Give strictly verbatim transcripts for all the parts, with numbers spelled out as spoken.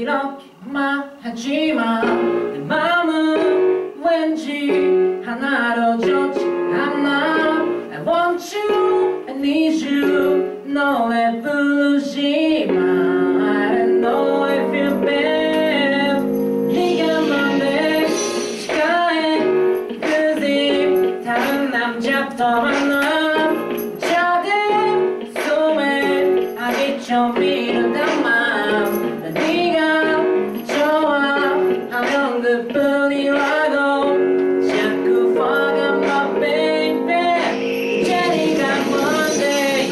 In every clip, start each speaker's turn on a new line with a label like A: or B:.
A: 이렇게만 하지만 내 마음은 왠지 하나로 좋지 않아. I want you, I need you 노래 부르지마. I don't know if you bad. 네가 뭔데 시간에 그지 다른 남자부터 만나. 작은 숨에 하기 좀 이르단 맘. 난 네가 좋아하면 그뿐이라고. 자꾸 forget my baby. 이제 네가 뭔데.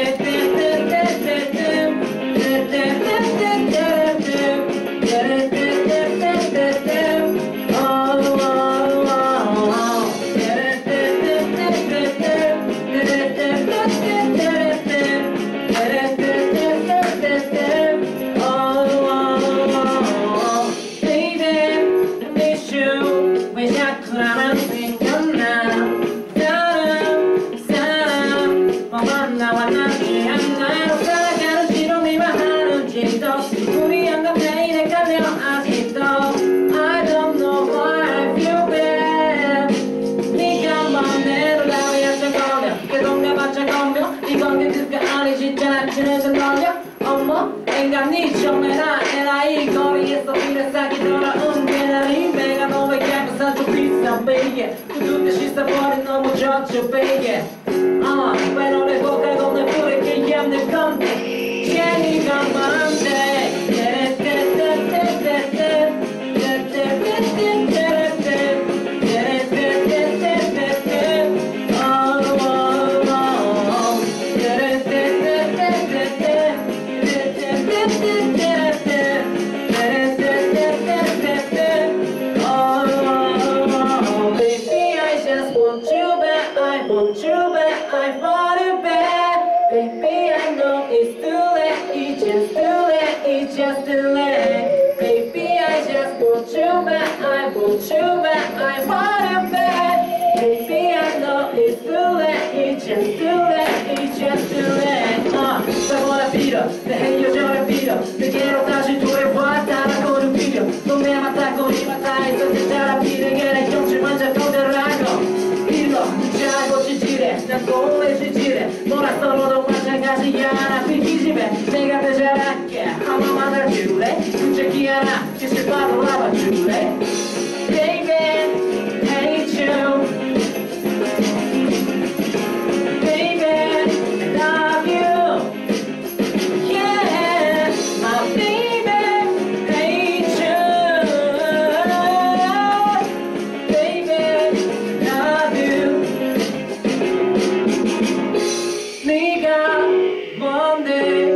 A: 왜 자꾸 나만 생각나. 다른 사람 뭐 만나와 남지 않나. 살아가는지도 네만 하는지도 우리 영감탱이 헷갈려 아직도. I don't know why I feel bad. 네가 맘대로 나 위해서 걸려. 그 동네봤자 건명 이건 게 그게 아니지. 장난치는 건 놀려. 어머 앵간히 좀 해라 해라. 이 거리에서 이래 싸기 돌아온 개나리. 내가 너에게 항상 좀 비싼 베이게. 굳은 듯이 씻어버린 너무 좋죠 베이게. 어, 왜 너네 고갈고 내 부르게 얌내 건데. 제니가 뭔데. Want you back, I want it back. Baby, I know it's too late, it's just too late, it's just too late. Baby, I just want you back, I want you back, I want it back. Baby, I know it's too late, it's just too late, it's just too late. Uh, 사고나 빌어, 내 헤어져를 빌어. 내게로 다시 돌아왔다라고 좀 빌어. 넌 내 맞다고 네 맞다해서 내 따라 비내게 내 경치 먼저 도달하고. 자고 지지래 난 꼬에 지지래. 너랑 서로도 마찬가지야. 나 비기집애 내가 더 잘할게. 한 번만 알아줄래. 굳이 하나 기술 바로 알아줄래. Baby, hate you. Baby, I love you. Yeah, my baby, hate you. Baby, love you. 네가 뭔데.